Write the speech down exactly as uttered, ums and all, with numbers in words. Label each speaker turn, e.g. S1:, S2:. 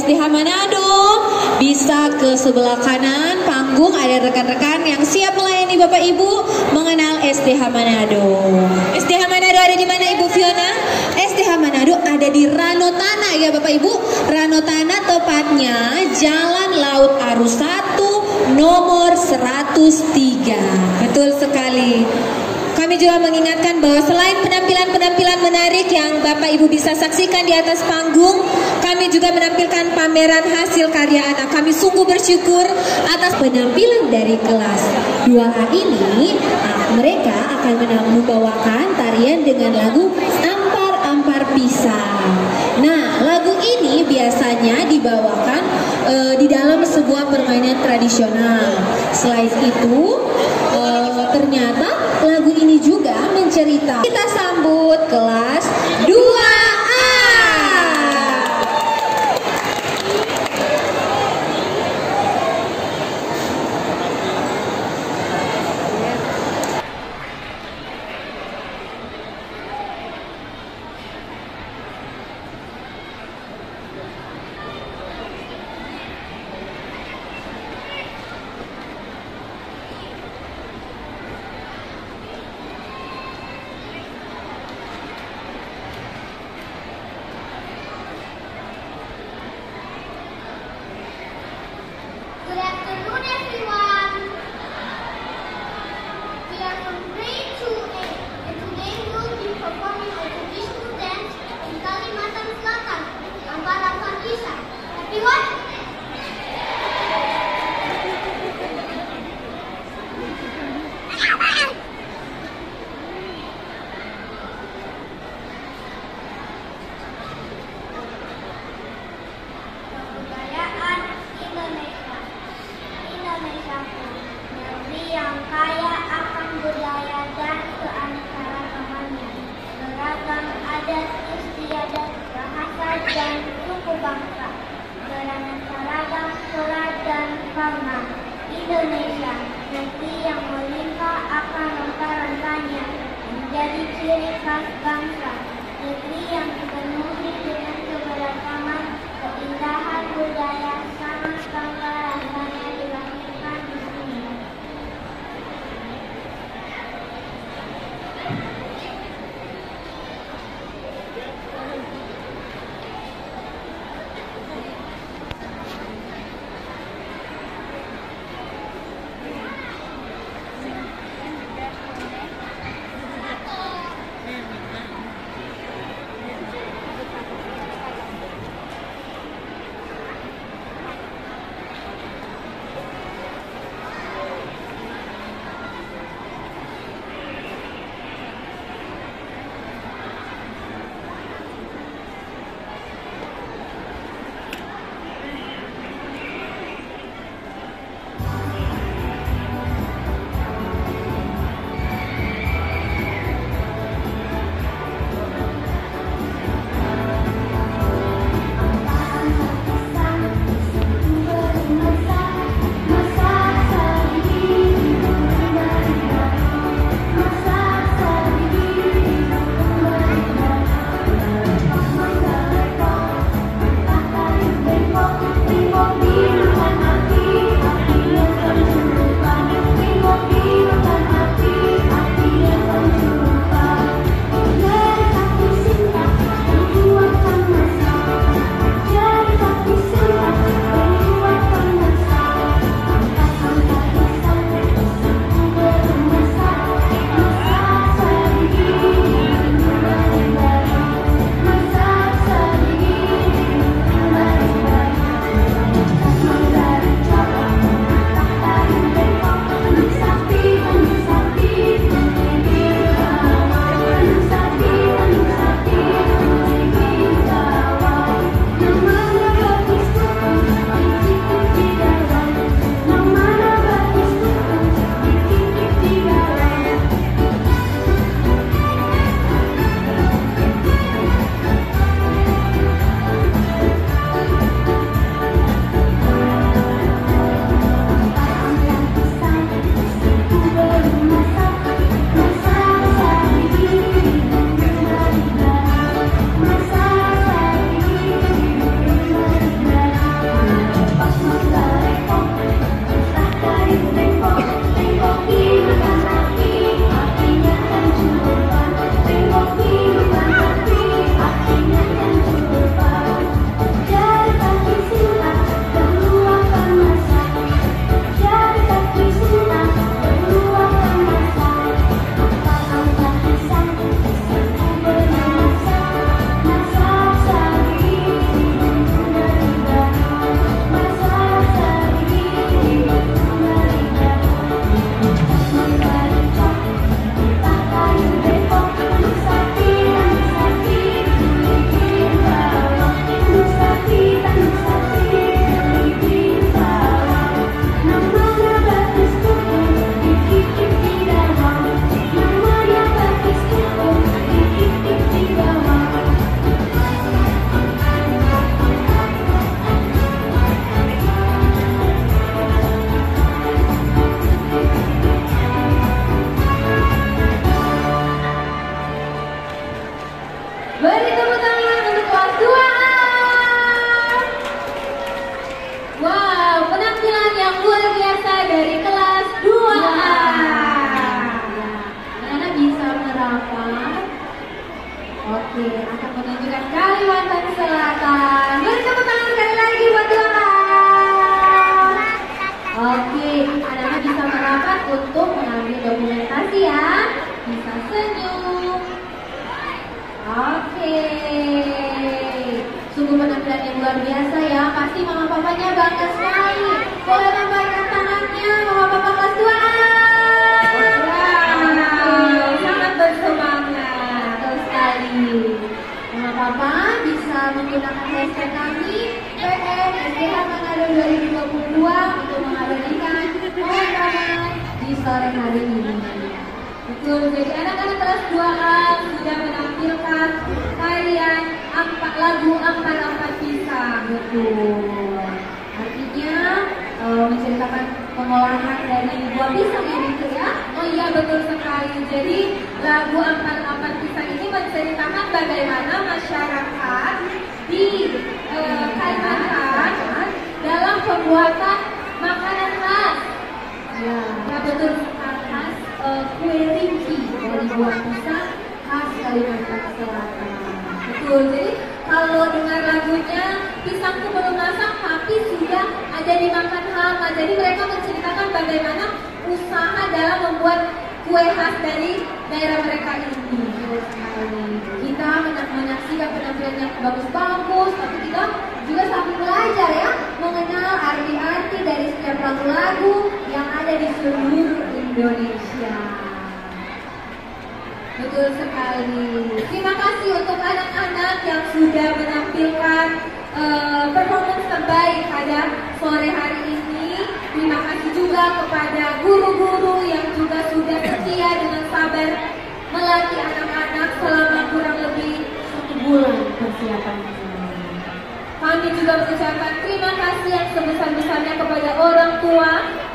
S1: S D H Manado. Bisa ke sebelah kanan panggung, ada rekan-rekan yang siap melayani Bapak Ibu mengenal S D H Manado. S D H Manado ada di mana Ibu Fiona? S D H Manado ada di Ranotana ya Bapak Ibu. Ranotana tepatnya Jalan Laut Arus satu nomor seratus tiga. Betul sekali. Kami juga mengingatkan bahwa selain penampilan-penampilan menarik yang Bapak Ibu bisa saksikan di atas panggung, kami juga menampilkan pameran hasil karya anak. Kami sungguh bersyukur atas penampilan dari kelas dua A ini. Mereka akan membawakan tarian dengan lagu Ampar-Ampar Pisang. Nah, lagu ini biasanya dibawakan e, di dalam sebuah permainan tradisional. Selain itu, e, ternyata lagu ini juga mencerita. Kita sambut kelas dua A.
S2: Good afternoon, everyone. We are from grade two A, and today we will be performing a traditional dance in Kalimantan Selatan, Ampar-Ampar Pisang. Everyone, kebudayaan Indonesia. Indonesia, negeri yang kaya akan budaya dan keanekaragamannya, beragam adat istiadat, bahasa dan suku bangsa, beraneka ragam flora dan fauna. Indonesia, negeri yang melimpah akan rempah-rempahnya, menjadi ciri khas bangsa, negeri yang dipenuhi dengan keberagaman, keindahan budaya, sangat bangga rasanya dilahirkan di sini.
S1: Kalimantan Selatan. Beri tepuk tangan sekali lagi buat dua A. Oke, anak-anak bisa merapat untuk mengambil dokumentasi ya. Bisa senyum. Oke. Sungguh penampilan yang luar biasa ya. Pasti mama papanya bangga sekali. Boleh lambaikan tangannya mama papa kelas dua A. Wow, sangat bersemangat. Betul sekali. Mama papa bisa menggunakan hashtag kami P M S D H Manado dua ribu dua puluh dua untuk mengabadikan momen ramai di sore hari ini. Betul, jadi anak-anak kelas dua A sudah menampilkan tarian empat lagu empat empat pisang. Betul. Artinya uh, menceritakan pengolahan dari buah pisang ini tuh ya. Oh iya betul sekali. Jadi lagu empat empat pisang ini menceritakan bagaimana masyarakat di uh, Kalimantan dalam pembuatan makanan khas. Ya, ya betul khas uh, kue ringki dari buah pisang khas Kalimantan Selatan. Betul. Jadi kalau dengar lagunya pisang itu belum masak tapi sudah ada dimakan hangat. Jadi mereka menceritakan bagaimana usaha dalam membuat kue khas dari daerah mereka ini. Kita menyaksikan penampilan yang bagus-bagus, tapi kita juga sambil belajar ya mengenal arti-arti dari setiap lagu-lagu yang ada di seluruh Indonesia. Betul sekali. Terima kasih untuk anak-anak yang sudah menampilkan uh, performance terbaik pada sore hari ini. Terima kasih juga kepada guru-guru yang juga sudah setia dengan sabar melatih anak-anak selama kurang lebih satu bulan persiapan. Kami juga mengucapkan terima kasih yang sebesar-besarnya kepada orang tua